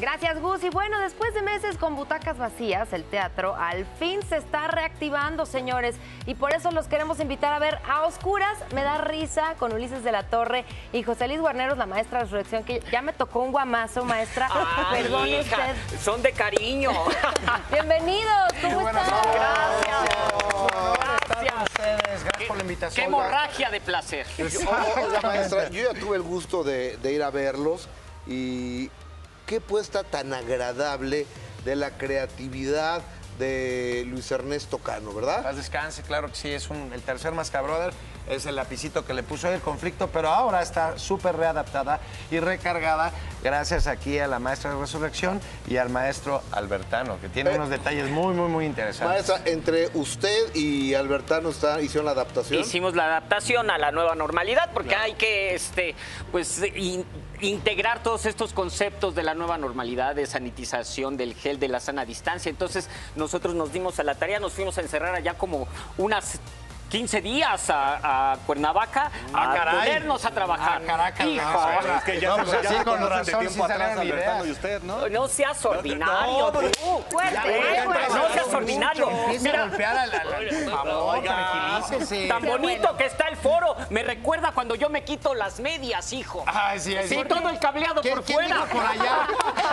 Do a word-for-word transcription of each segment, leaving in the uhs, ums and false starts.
Gracias, Gus. Y bueno, después de meses con butacas vacías, el teatro al fin se está reactivando, señores. Y por eso los queremos invitar a ver A Oscuras, Me da risa, con Ulises de la Torre y José Luis Guarneros, la maestra de Resurrección, que ya me tocó un guamazo, maestra. Ay, perdone hija, usted. son de cariño. Bienvenidos, ¿cómo están? Gracias. Gracias a ustedes, gracias por la invitación. Qué hemorragia de placer. Oiga, maestra, yo ya tuve el gusto de, de ir a verlos y qué puesta tan agradable de la creatividad de Luis Ernesto Cano, ¿verdad? Paz descanse, claro que sí, es un, el tercer Mascabrother, es el lapicito que le puso ahí el conflicto, pero ahora está súper readaptada y recargada gracias aquí a la maestra de Resurrección y al maestro Albertano, que tiene Eh, unos detalles muy, muy, muy interesantes. Maestra, entre usted y Albertano está, hicieron la adaptación. Hicimos la adaptación a la nueva normalidad porque claro. hay que este, pues, in, integrar todos estos conceptos de la nueva normalidad, de sanitización, del gel, de la sana distancia. Entonces nosotros nos dimos a la tarea, nos fuimos a encerrar allá como unas quince días a, a Cuernavaca ah, a caray. ponernos a trabajar. Ah, Caracas, Hijo, no, es que ya no, se pues ya así con conocen razón, de tiempo sí atrás salieron Albertano ideas. y usted, ¿no? no seas ordinario, No, no, tú. Fuerte, Ya, ¿eh? fuerte, no seas ordinario. Empieza a golpear a la... la- Por favor, Oiga. tranquilícese. Tan bonito que está el foro. Me recuerda cuando yo me quito las medias, hijo. Ay, sí, Sí, sí. todo el cableado ¿Quién, por quién fuera. dijo por allá?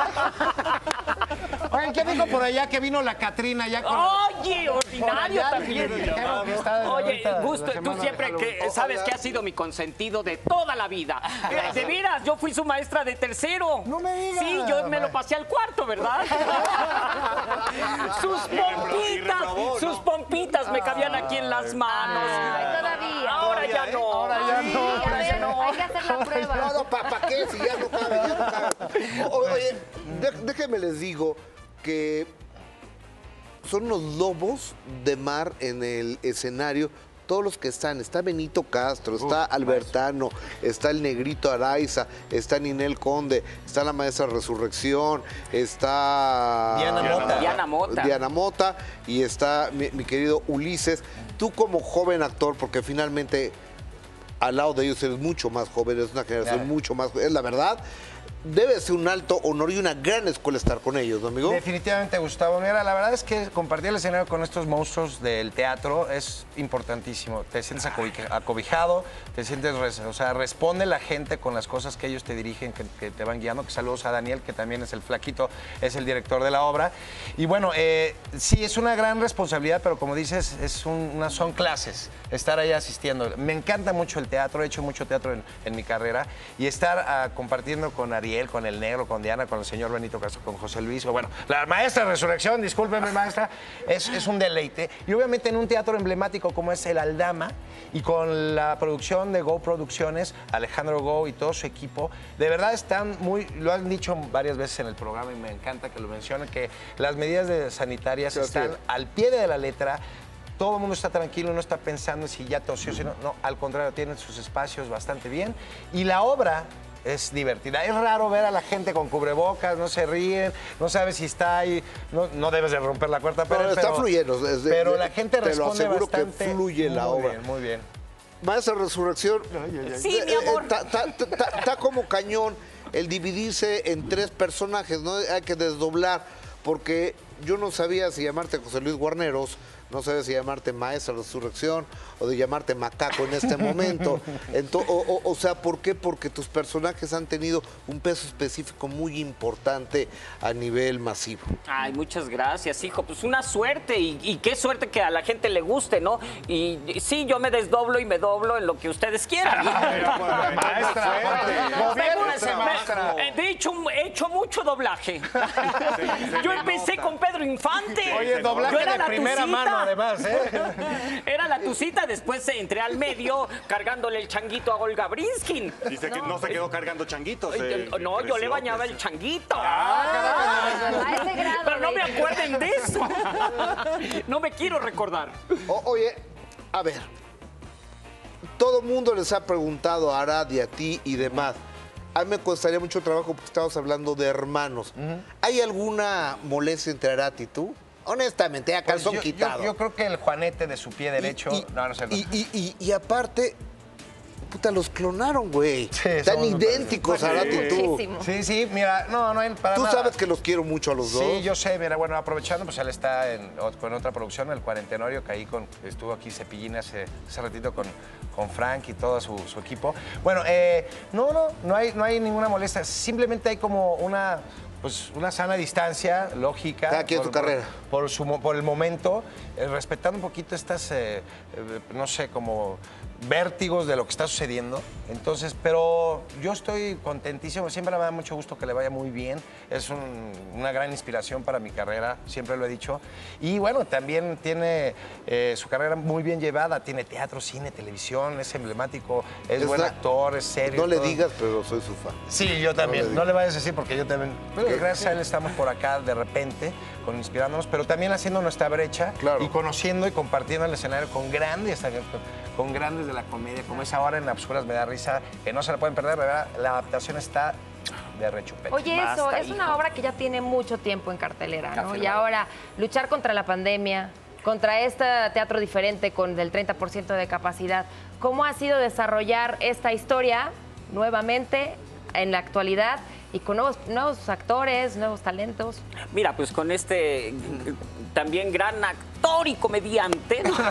Oigan, ¿quién dijo por allá que vino la Catrina ya con... Oye, por ordinario allá también. dijeron que está de Oye, ahorita, Gusto, la tú semana siempre de que Halloween. sabes que has sido mi consentido de toda la vida. De veras, yo fui su maestra de tercero. No me digas. Sí, yo me lo pasé al cuarto, ¿verdad? Sus pompitas, sus pompitas me cabían aquí en las manos. Ay, todavía. Ahora ya no. Ahora ya Sí, no. a ahora ver, ya no. hay que hacer la prueba. No, no, ¿para pa qué? Si ya no cabe, ya no cabe. O- Oye, de- déjenme les digo que son los lobos de mar en el escenario. Todos los que están, está Benito Castro, está Uf, Albertano, está el Negrito Araiza, está Ninel Conde, está la Maestra Resurrección, está Diana Mota. Diana Mota. Diana Mota y está mi, mi querido Ulises. Tú como joven actor, porque finalmente al lado de ellos eres mucho más joven, eres una generación Claro. mucho más joven, es la verdad. Debe ser un alto honor y una gran escuela estar con ellos, ¿no, amigo? Definitivamente, Gustavo. Mira, la verdad es que compartir el escenario con estos monstruos del teatro es importantísimo. Te sientes acobi- acobijado, te sientes, res- o sea, responde la gente con las cosas que ellos te dirigen, que, que te van guiando. Que saludos a Daniel, que también es el flaquito, es el director de la obra. Y bueno, eh, sí, es una gran responsabilidad, pero como dices, es un- una, son clases, estar ahí asistiendo. Me encanta mucho el teatro, he hecho mucho teatro en, en mi carrera, y estar ah, compartiendo con Ariel, con el Negro, con Diana, con el señor Benito Castro, con José Luis, o bueno, la maestra de Resurrección, discúlpeme, maestra, es, es un deleite. Y obviamente en un teatro emblemático como es el Aldama, y con la producción de Go Producciones, Alejandro Go y todo su equipo, de verdad están muy, lo han dicho varias veces en el programa y me encanta que lo mencionen, que las medidas de sanitarias Gracias. están al pie de la letra. Todo el mundo está tranquilo, no está pensando si ya tosió, si no, no, al contrario, tienen sus espacios bastante bien. Y la obra es divertida. Es raro ver a la gente con cubrebocas, no se ríen, no sabes si está ahí, no, no debes de romper la cuarta pared. No, está fluyendo, es de- pero de- la gente te lo responde aseguro que bastante. fluye la muy obra. bien, muy bien. Maestra Resurrección, Sí, mi amor. está como cañón el dividirse en tres personajes, ¿no? Hay que desdoblar, porque yo no sabía si llamarte José Luis Guarneros, no sabía si llamarte Maestra Resurrección o de llamarte Macaco en este momento. Ento- o, o- o sea, ¿por qué? Porque tus personajes han tenido un peso específico muy importante a nivel masivo. Ay, muchas gracias, hijo. Pues una suerte y, y qué suerte que a la gente le guste, ¿no? Y, y sí, yo me desdoblo y me doblo en lo que ustedes quieran. Maestra, gobiérnese, Me- maestra. eh, de hecho, he hecho mucho doblaje. Yo empecé con Pedro Infante. Oye, doblaje Yo era de la primera Tucita. mano, además, ¿eh? Era la tucita, después entré al medio cargándole el changuito a Olga Brinskin. Dice que no se quedó cargando changuitos. Eh, eh, No, yo le creció, bañaba el creció. changuito. A ese grado. Pero no me de- acuerden de eso. No me quiero recordar. O- oye, a ver, todo mundo les ha preguntado a Arad y a ti y demás. A mí me costaría mucho trabajo porque estamos hablando de hermanos. ¿Hay alguna molestia entre Arad y tú? Honestamente, a Pues calzón yo, yo- quitado. yo creo que el juanete de su pie derecho... Y, no, no sé. no. y, y- y- y aparte, puta, los clonaron, güey. Sí, Están somos idénticos, Arati y tú. Muchísimo. Sí, sí, mira, no, no hay para Tú nada. sabes que los quiero mucho a los dos. Sí, yo sé, mira, bueno, aprovechando, pues él está en, con otra producción, El Cuarentenorio, que ahí con, estuvo aquí Cepillín hace, hace ratito con, con Frank y todo su, su equipo. Bueno, eh, no, no, no hay, no hay ninguna molestia, simplemente hay como una... Pues una sana distancia, lógica. Cada quien su carrera. Por, su, por el momento, eh, respetando un poquito estas, eh, eh, no sé, como vértigos de lo que está sucediendo. Entonces, pero yo estoy contentísimo, siempre me da mucho gusto que le vaya muy bien. Es un- una gran inspiración para mi carrera, siempre lo he dicho. Y bueno, también tiene eh, su carrera muy bien llevada, tiene teatro, cine, televisión, es emblemático, es buen Está- actor, es serio. No le todo. digas, pero soy su fan. Sí, yo también. le No, digas. le vayas a decir porque yo también. Pero gracias a él estamos por acá de repente, con inspirándonos, pero también haciendo nuestra brecha Claro. y conociendo y compartiendo el escenario con grandes, con grandes de la comedia, como es ahora en Absurdas me da risa, que no se la pueden perder, ¿verdad? La adaptación está de rechupete. Oye, eso, Basta, es hijo. una obra que ya tiene mucho tiempo en cartelera, ¿no? Cartelera. Y ahora, luchar contra la pandemia, contra este teatro diferente con el treinta por ciento de capacidad, ¿cómo ha sido desarrollar esta historia nuevamente en la actualidad y con nuevos, nuevos actores, nuevos talentos? Mira, pues con este eh, también gran actor y comediante, ¿no?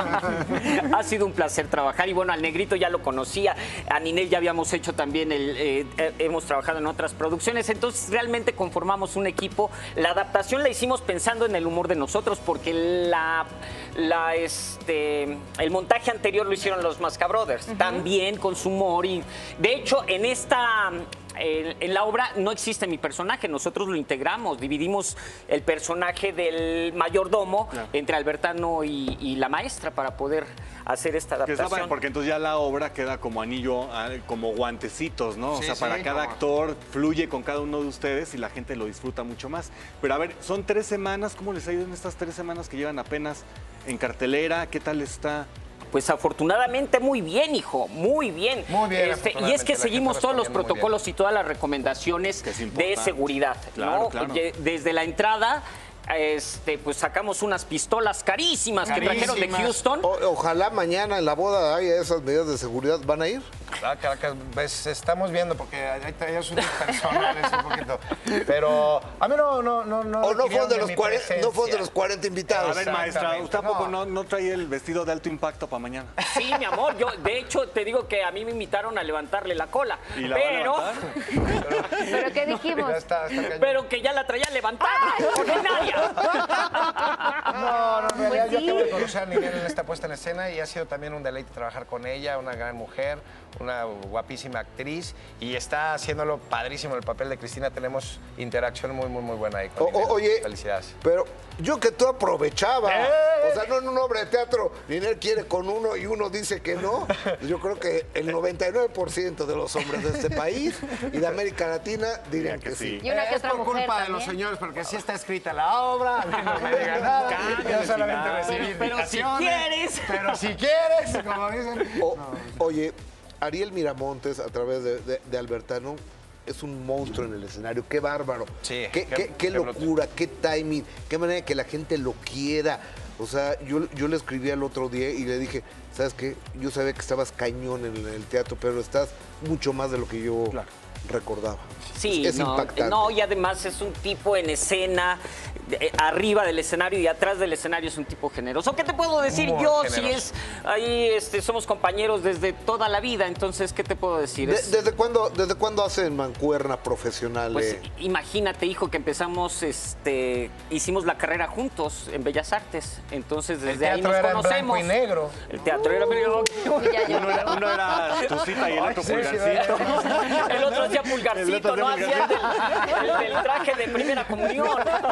Ha sido un placer trabajar. Y bueno, al Negrito ya lo conocía, a Ninel ya habíamos hecho también, el, eh, eh, hemos trabajado en otras producciones, entonces realmente conformamos un equipo. La adaptación la hicimos pensando en el humor de nosotros, porque la, la, este, el montaje anterior lo hicieron los Masca Brothers, también con su humor. Y de hecho, en esta... En, en la obra no existe mi personaje, nosotros lo integramos, dividimos el personaje del mayordomo entre Albertano y, y la maestra para poder hacer esta Que está padre, adaptación. porque entonces ya la obra queda como anillo, ah, como guantecitos, ¿no? O Sí, sea, sí, para cada como- actor fluye con cada uno de ustedes y la gente lo disfruta mucho más. Pero a ver, son tres semanas, ¿cómo les ha ido en estas tres semanas que llevan apenas en cartelera? ¿Qué tal está? Pues afortunadamente muy bien, hijo, muy bien. Muy bien, Este, y es afortunadamente, que la seguimos gente todos los respondiendo muy protocolos y todas las recomendaciones Que es de importante. seguridad. Claro, ¿no? claro. Ye- Desde la entrada, este, pues sacamos unas pistolas carísimas, que trajeron de Carísimas. Houston. O- ojalá mañana en la boda haya esas medidas de seguridad. ¿Van a ir? Ah, Caracas, pues estamos viendo, porque hay traídos unos personales un poquito. Pero a mí no, no, no, no. ¿O no requirieron fueron de de los mi cuarenta, no fueron de presencia. los cuarenta invitados? A ver, maestra, Exactamente, ¿usted tampoco no. no, no trae el vestido de alto impacto para mañana? Sí, mi amor, yo de hecho te digo que a mí me invitaron a levantarle la cola. ¿Y la va a pero, levantar? ¿Pero qué dijimos? Ya está, está cañón. pero que ya la traía levantada, ordinaria. No, no, en realidad Pues yo sí. acabo de conocer a Ninel en esta puesta en escena y ha sido también un deleite trabajar con ella, una gran mujer, una guapísima actriz y está haciéndolo padrísimo el papel de Cristina. Tenemos interacción muy, muy, muy buena ahí con O- o- Ninel. oye, Felicidades. pero yo que tú aprovechaba. ¡Eh! O sea, no en una obra de teatro, Ninel quiere con uno y uno dice que no. Yo creo que el noventa y nueve por ciento de los hombres de este país y de América Latina dirían que, que sí. sí. Y una que es otra por mujer culpa de también. los señores, porque sí está escrita la obra, a mí no me diga nada. Yo solamente final. recibí Pero- pero si invitaciones, quieres. Pero si quieres, como dicen. O- Oye, Ariel Miramontes, a través de, de- de Albertano, es un monstruo en el escenario. Qué bárbaro. Sí, Qué, qué- qué- qué qué bruto. locura, qué timing, qué manera que la gente lo quiera. O sea, yo, yo le escribí al otro día y le dije, ¿sabes qué? Yo sabía que estabas cañón en el teatro, pero estás mucho más de lo que yo recordaba. Sí, es, es no, impactante. no, y además es un tipo en escena, eh, arriba del escenario y atrás del escenario es un tipo generoso. ¿Qué te puedo decir? Muy Yo, generoso. si es, ahí este, somos compañeros desde toda la vida, entonces, ¿qué te puedo decir? De- Es- ¿Desde cuándo, ¿Desde cuándo hacen mancuerna profesional? Pues eh? imagínate, hijo, que empezamos, este, hicimos la carrera juntos en Bellas Artes, entonces desde El ahí nos teatro era en conocemos. blanco y negro. El teatro era blanco y negro. Y ya Uno era, uno era tu cita y el otro sí, sí, pulgarcito. El otro hacía El pulgarcito, otro ¿no? hacía Hacía el, el- el traje de primera comunión.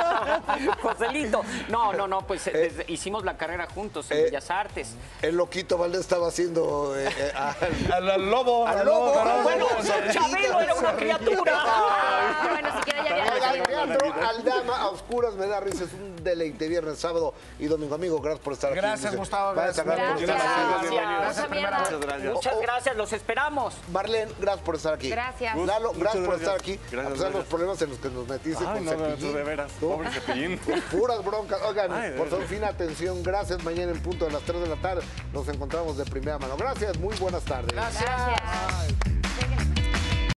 Joselito. No, no, no, pues desde- hicimos la carrera juntos en eh, Bellas Artes. El loquito Valdés estaba haciendo... eh, eh, al- Al, al lobo. Al lobo. perdón. Bueno, Chabelo Chabelo era una criatura. Ah, bueno, siquiera ya había Oigan, Teatro Aldama a oscuras me da risa. Es un deleite viernes, sábado y domingo. Amigo, gracias por estar aquí. Gracias, Gustavo. Gracias, Gracias. por estar aquí. Gracias. Muchas gracias. Muchas gracias, los esperamos. Marlene, gracias por estar aquí. Gracias. Lalo, Muchas gracias por gracias. estar aquí. Gracias, a pesar de los gracias. problemas en los que nos metiste Ay, con no, no, Cepillín. de veras. ¿No? Pobre Cepillín. Puras broncas. Oigan, Ay, de por favor, veras. fina atención. Gracias. Mañana en punto de las tres de la tarde nos encontramos de primera mano. Gracias. Muy buenas tardes. Gracias.